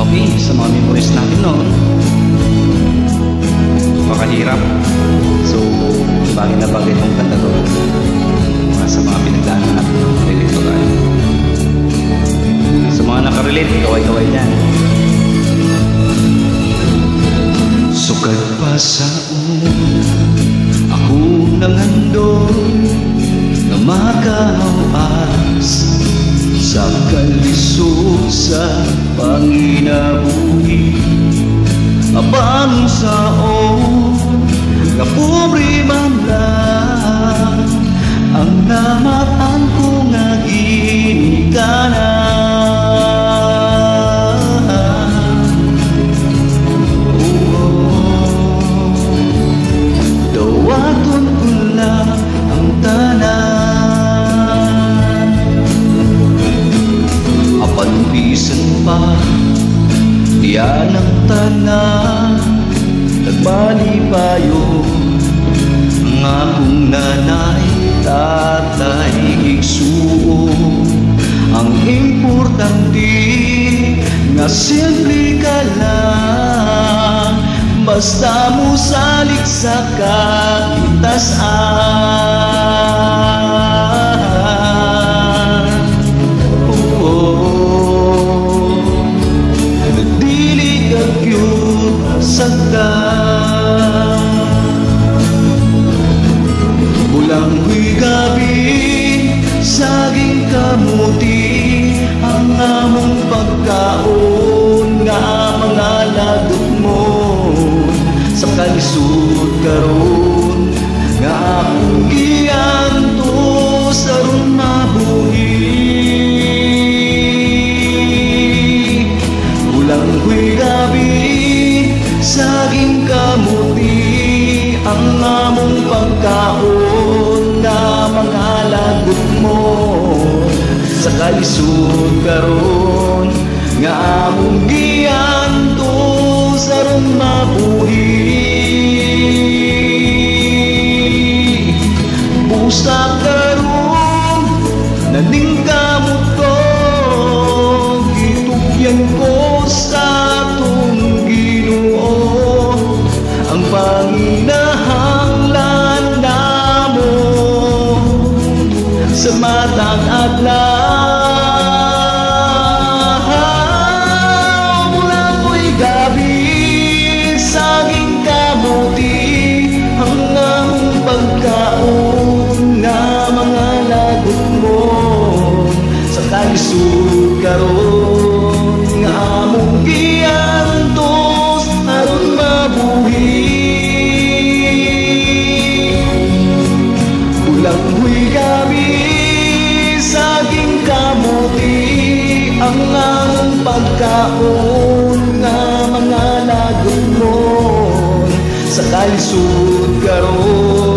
Okay, sa mga memories natin noon, pakahirap. So, bagay na bagay itong kanta to sa mga pinagdaanan natin. Relate ko tayo. Sa mga nakarelate, kaway-kaway dyan. Sukat pa sa una, ako nangandon na makahawas sa kalisod sa panginabuhi. Abang saon nga pobre man lang ang namatan ko nga ginikanan. Dawaton ko lang ang tanan, apanpisan pa diyan ang tanan. Nagmalipayo ang akong nanay, tatay, igsuo. Ang importante nga simple ka lang, basta mo salik sa kakitasan. Dili ka cute sagdan. Bulanghoy gabi, saging kamote, ang among pagkaon nga mga lagot mo. Sa kalisod karon nga akong giyanto sa ron mabuhi. Bulanghoy gabi, saging kamote, ang among pagkaon nga mga lagot mo. Sa kalisod karon nga among giyanto sa ron mabuhi. Busa karon naning kamot ko, gitugyan ko sa atong Ginoo ang panginahanglan namo sa matang adlaw. Bulanghoy gabi, saging kamote, ang among pagkaon nga mga lagot mo. Sa kalisod karon nga among giyantos aron mabuhi. Bulanghoy gabi, saging kamote, ang among pagkaon nga mga lagot mo. Sa kalisod karon